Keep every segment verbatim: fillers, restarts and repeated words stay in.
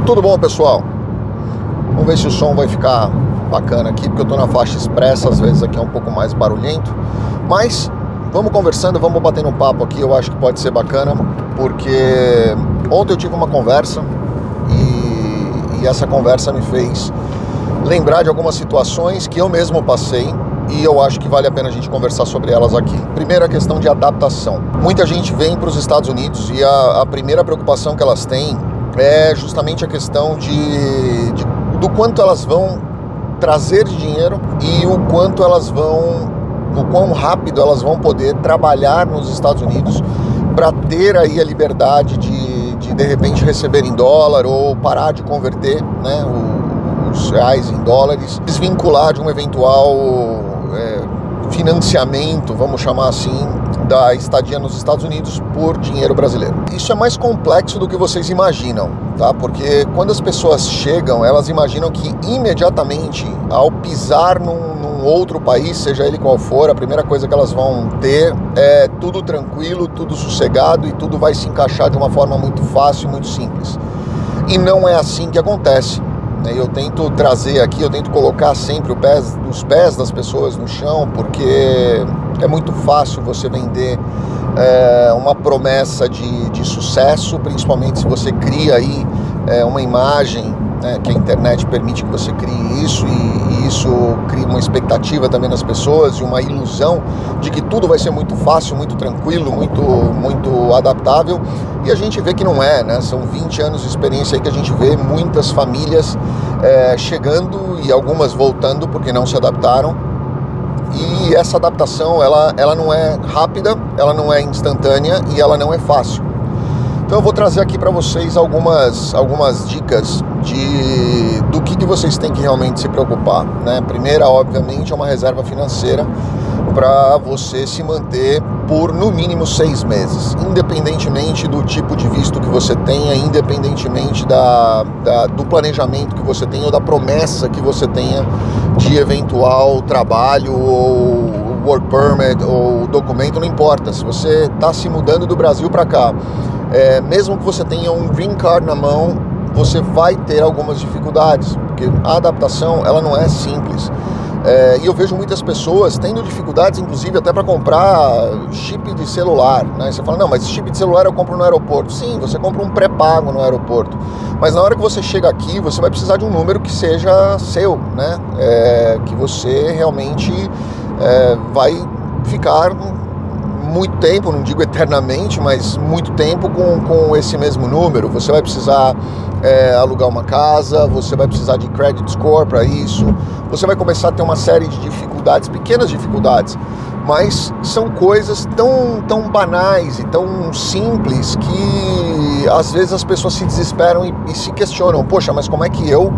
Tudo bom, pessoal? Vamos ver se o som vai ficar bacana aqui, porque eu tô na faixa expressa, às vezes aqui é um pouco mais barulhento, mas vamos conversando, vamos batendo um papo aqui. Eu acho que pode ser bacana, porque ontem eu tive uma conversa e, e essa conversa me fez lembrar de algumas situações que eu mesmo passei e eu acho que vale a pena a gente conversar sobre elas aqui. Primeiro, a questão de adaptação. Muita gente vem para os Estados Unidos e a, a primeira preocupação que elas têm é justamente a questão de, de do quanto elas vão trazer de dinheiro e o quanto elas vão, o quão rápido elas vão poder trabalhar nos Estados Unidos para ter aí a liberdade de, de de repente receber em dólar ou parar de converter, né, os reais em dólares, desvincular de um eventual é, financiamento, vamos chamar assim, da estadia nos Estados Unidos por dinheiro brasileiro. Isso é mais complexo do que vocês imaginam, tá? Porque quando as pessoas chegam, elas imaginam que imediatamente, ao pisar num, num outro país, seja ele qual for, a primeira coisa que elas vão ter é tudo tranquilo, tudo sossegado e tudo vai se encaixar de uma forma muito fácil, muito simples. E não é assim que acontece. Eu tento trazer aqui, eu tento colocar sempre o pé, os pés das pessoas no chão, porque é muito fácil você vender é, uma promessa de, de sucesso, principalmente se você cria aí é, uma imagem, né, que a internet permite que você crie isso, e, e isso cria uma expectativa também nas pessoas e uma ilusão de que tudo vai ser muito fácil, muito tranquilo, muito, muito adaptável, e a gente vê que não é, né? São vinte anos de experiência aí que a gente vê muitas famílias é, chegando e algumas voltando porque não se adaptaram, e essa adaptação ela, ela não é rápida, ela não é instantânea e ela não é fácil. Então eu vou trazer aqui para vocês algumas, algumas dicas de, do que, que vocês têm que realmente se preocupar, né? Primeira, obviamente, é uma reserva financeira para você se manter por no mínimo seis meses, independentemente do tipo de visto que você tenha, independentemente da, da, do planejamento que você tenha ou da promessa que você tenha de eventual trabalho ou work permit ou documento, não importa. Se você está se mudando do Brasil para cá, É, mesmo que você tenha um green card na mão, você vai ter algumas dificuldades, porque a adaptação ela não é simples. É, e eu vejo muitas pessoas tendo dificuldades, inclusive até para comprar chip de celular, né? Você fala, não, mas chip de celular eu compro no aeroporto. Sim, você compra um pré-pago no aeroporto, mas na hora que você chega aqui, você vai precisar de um número que seja seu, né? É, que você realmente é, vai ficar muito tempo, não digo eternamente, mas muito tempo com, com esse mesmo número. Você vai precisar é, alugar uma casa, você vai precisar de credit score para isso, você vai começar a ter uma série de dificuldades, pequenas dificuldades, mas são coisas tão, tão banais e tão simples que às vezes as pessoas se desesperam e, e se questionam, poxa, mas como é que eu,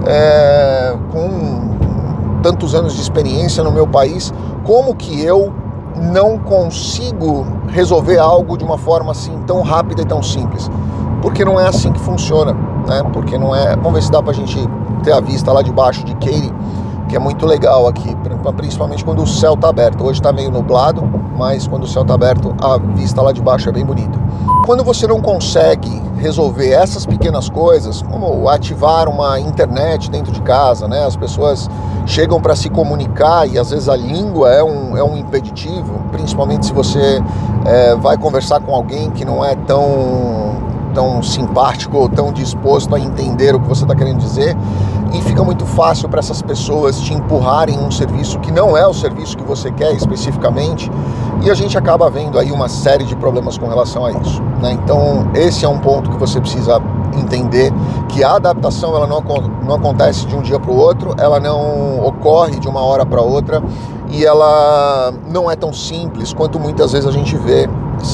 é, com tantos anos de experiência no meu país, como que eu não consigo resolver algo de uma forma assim tão rápida e tão simples? Porque não é assim que funciona, né? Porque não é... Vamos ver se dá pra gente ter a vista lá de baixo de Katy, que é muito legal aqui, principalmente quando o céu tá aberto. Hoje tá meio nublado, mas quando o céu tá aberto, a vista lá de baixo é bem bonita. Quando você não consegue resolver essas pequenas coisas, como ativar uma internet dentro de casa, né? As pessoas chegam para se comunicar e às vezes a língua é um, é um impeditivo, principalmente se você é, vai conversar com alguém que não é tão, tão simpático ou tão disposto a entender o que você está querendo dizer, e fica muito fácil para essas pessoas te empurrarem um serviço que não é o serviço que você quer especificamente, e a gente acaba vendo aí uma série de problemas com relação a isso, né? Então esse é um ponto que você precisa entender, que a adaptação ela não, não acontece de um dia para o outro, ela não ocorre de uma hora para outra, e ela não é tão simples quanto muitas vezes a gente vê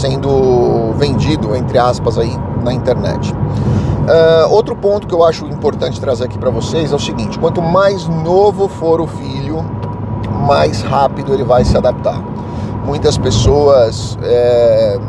sendo vendido, entre aspas, aí na internet. Uh, outro ponto que eu acho importante trazer aqui para vocês é o seguinte: quanto mais novo for o filho, mais rápido ele vai se adaptar. Muitas pessoas é,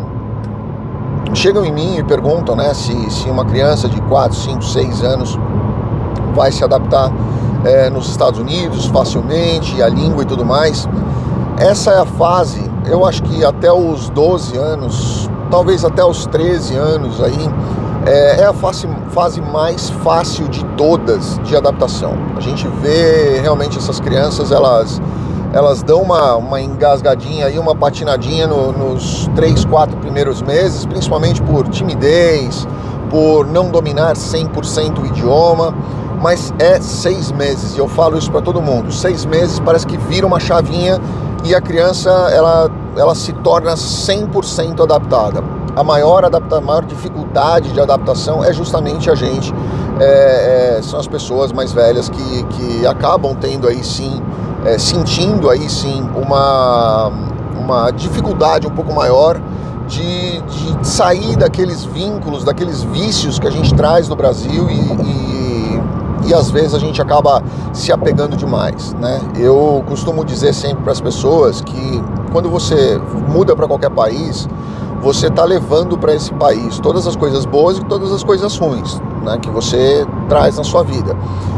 chegam em mim e perguntam, né, se, se uma criança de quatro, cinco, seis anos vai se adaptar é, nos Estados Unidos facilmente, a língua e tudo mais. Essa é a fase, eu acho que até os doze anos, talvez até os treze anos aí, é, é a fase, fase mais fácil de todas de adaptação. A gente vê realmente essas crianças, elas, elas dão uma, uma engasgadinha, aí, uma patinadinha no, nos três, quatro primeiros meses, principalmente por timidez, por não dominar cem por cento o idioma, mas é seis meses, e eu falo isso para todo mundo, seis meses parece que vira uma chavinha e a criança ela, ela se torna cem por cento adaptada. A maior, adapta, a maior dificuldade de adaptação é justamente a gente, é, é, são as pessoas mais velhas que, que acabam tendo aí sim, é, sentindo aí sim uma, uma dificuldade um pouco maior de, de sair daqueles vínculos, daqueles vícios que a gente traz no Brasil e, e, e às vezes a gente acaba se apegando demais, né? Eu costumo dizer sempre para as pessoas que quando você muda para qualquer país, você está levando para esse país todas as coisas boas e todas as coisas ruins, né, que você traz na sua vida.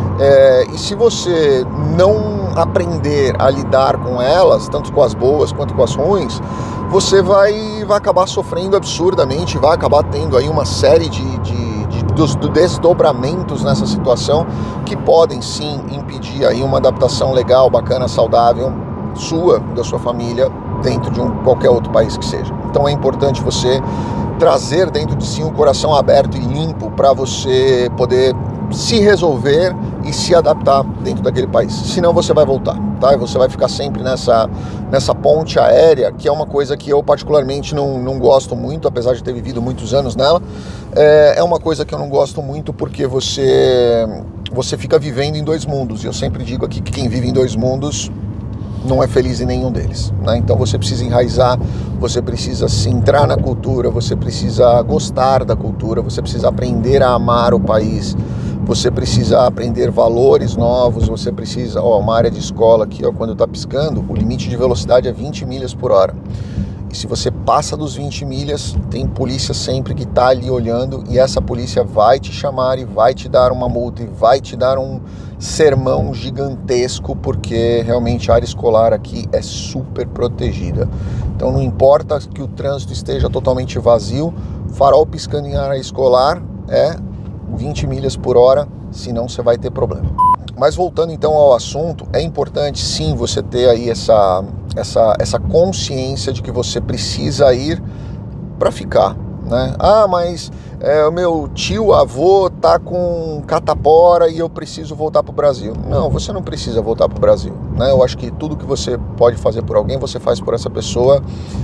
É, e se você não aprender a lidar com elas, tanto com as boas quanto com as ruins, você vai, vai acabar sofrendo absurdamente, vai acabar tendo aí uma série de, de, de, dos, de desdobramentos nessa situação que podem sim impedir aí uma adaptação legal, bacana, saudável sua, da sua família, dentro de um, qualquer outro país que seja. Então é importante você trazer dentro de si um coração aberto e limpo para você poder se resolver e se adaptar dentro daquele país. Senão você vai voltar, tá? E você vai ficar sempre nessa, nessa ponte aérea, que é uma coisa que eu particularmente não, não gosto muito, apesar de ter vivido muitos anos nela. É, é uma coisa que eu não gosto muito porque você, você fica vivendo em dois mundos. E eu sempre digo aqui que quem vive em dois mundos não é feliz em nenhum deles, né? Então você precisa enraizar, você precisa se entrar na cultura, você precisa gostar da cultura, você precisa aprender a amar o país, você precisa aprender valores novos, você precisa, ó, uma área de escola aqui, ó, quando tá piscando, o limite de velocidade é vinte milhas por hora. E se você passa dos vinte milhas, tem polícia sempre que tá ali olhando e essa polícia vai te chamar e vai te dar uma multa e vai te dar um sermão gigantesco, porque realmente a área escolar aqui é super protegida. Então não importa que o trânsito esteja totalmente vazio, farol piscando em área escolar é vinte milhas por hora, senão você vai ter problema. Mas voltando então ao assunto, é importante sim você ter aí essa, essa, essa consciência de que você precisa ir para ficar, né? Ah, mas é, o meu tio avô tá com catapora e eu preciso voltar para o Brasil. Não, você não precisa voltar para o Brasil, né? Eu acho que tudo que você pode fazer por alguém, você faz por essa pessoa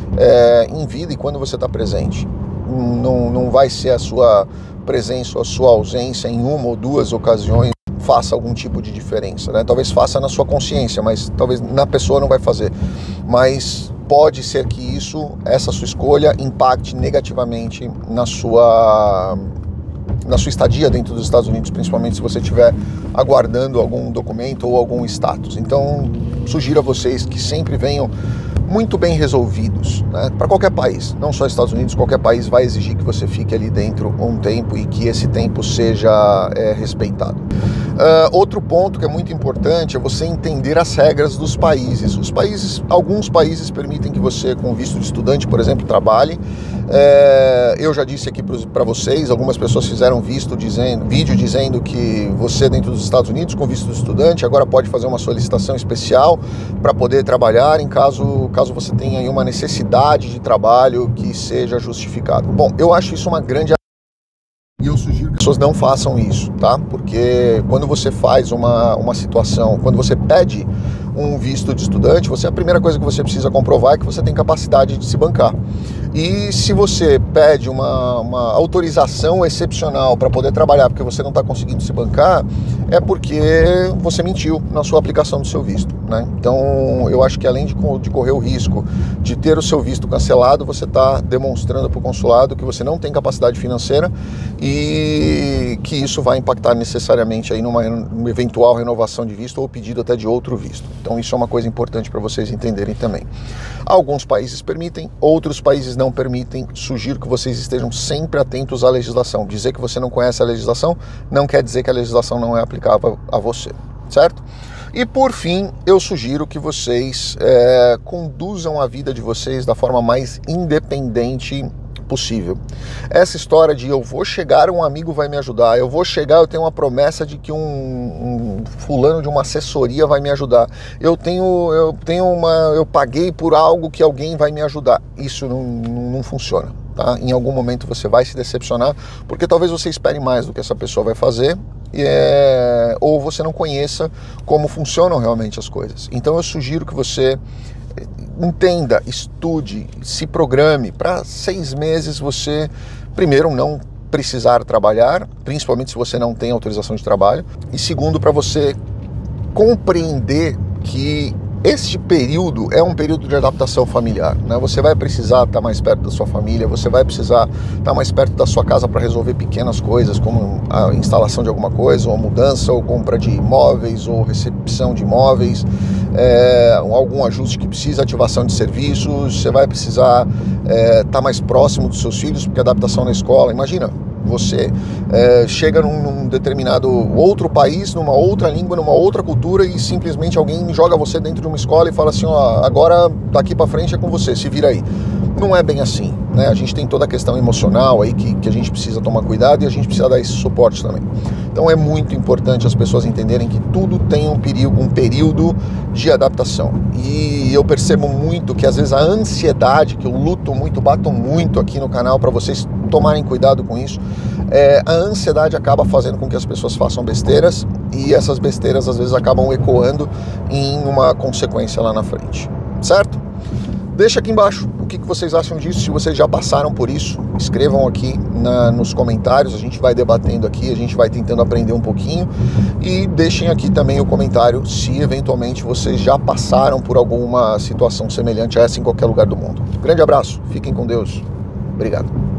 é, em vida e quando você está presente. Não, não vai ser a sua presença ou a sua ausência em uma ou duas ocasiões faça algum tipo de diferença, né? Talvez faça na sua consciência, mas talvez na pessoa não vai fazer. Mas pode ser que isso, essa sua escolha, impacte negativamente na sua, na sua estadia dentro dos Estados Unidos, principalmente se você estiver aguardando algum documento ou algum status. Então, sugiro a vocês que sempre venham muito bem resolvidos, né? Para qualquer país, não só Estados Unidos, qualquer país vai exigir que você fique ali dentro um tempo e que esse tempo seja é, respeitado. Uh, outro ponto que é muito importante é você entender as regras dos países. Os países, alguns países permitem que você, com visto de estudante, por exemplo, trabalhe. É, eu já disse aqui para vocês, algumas pessoas fizeram visto dizendo, vídeo dizendo que você dentro dos Estados Unidos, com visto de estudante, agora pode fazer uma solicitação especial para poder trabalhar em caso, caso você tenha aí uma necessidade de trabalho que seja justificado. Bom, eu acho isso uma grande... E eu sugiro que as pessoas não façam isso, tá? Porque quando você faz uma, uma situação, quando você pede um visto de estudante, você, a primeira coisa que você precisa comprovar é que você tem capacidade de se bancar. E se você pede uma, uma autorização excepcional para poder trabalhar porque você não está conseguindo se bancar, é porque você mentiu na sua aplicação do seu visto, né? Então, eu acho que além de, de correr o risco de ter o seu visto cancelado, você está demonstrando para o consulado que você não tem capacidade financeira e que isso vai impactar necessariamente aí numa, numa eventual renovação de visto ou pedido até de outro visto. Então, isso é uma coisa importante para vocês entenderem também. Alguns países permitem, outros países não permitem. Sugiro que vocês estejam sempre atentos à legislação. Dizer que você não conhece a legislação não quer dizer que a legislação não é aplicável a você, certo? E por fim, eu sugiro que vocês é, conduzam a vida de vocês da forma mais independente possível. Essa história de eu vou chegar, um amigo vai me ajudar, eu vou chegar, eu tenho uma promessa de que um, um fulano de uma assessoria vai me ajudar, eu tenho, eu tenho uma, eu paguei por algo que alguém vai me ajudar. Isso não, não, não funciona, tá? Em algum momento você vai se decepcionar, porque talvez você espere mais do que essa pessoa vai fazer, é, ou você não conheça como funcionam realmente as coisas. Então eu sugiro que você entenda, estude, se programe para seis meses você, primeiro, não precisar trabalhar, principalmente se você não tem autorização de trabalho, e segundo, para você compreender que este período é um período de adaptação familiar, né? Você vai precisar estar mais perto da sua família, você vai precisar estar mais perto da sua casa para resolver pequenas coisas, como a instalação de alguma coisa, ou mudança, ou compra de imóveis, ou recepção de imóveis, é, algum ajuste que precisa, ativação de serviços. Você vai precisar é, estar mais próximo dos seus filhos, porque a adaptação na escola, imagina, você é, chega num, num determinado outro país, numa outra língua, numa outra cultura, e simplesmente alguém joga você dentro de uma escola e fala assim, ó, agora daqui para frente é com você, se vira aí. Não é bem assim, né? A gente tem toda a questão emocional aí que, que a gente precisa tomar cuidado, e a gente precisa dar esse suporte também. Então é muito importante as pessoas entenderem que tudo tem um período, um período de adaptação. E eu percebo muito que às vezes a ansiedade, que eu luto muito, bato muito aqui no canal para vocês tomarem cuidado com isso, é, a ansiedade acaba fazendo com que as pessoas façam besteiras, e essas besteiras às vezes acabam ecoando em uma consequência lá na frente, certo? Deixa aqui embaixo o que vocês acham disso, se vocês já passaram por isso, escrevam aqui na, nos comentários, a gente vai debatendo aqui, a gente vai tentando aprender um pouquinho, e deixem aqui também o comentário se eventualmente vocês já passaram por alguma situação semelhante a essa em qualquer lugar do mundo. Grande abraço, fiquem com Deus, obrigado.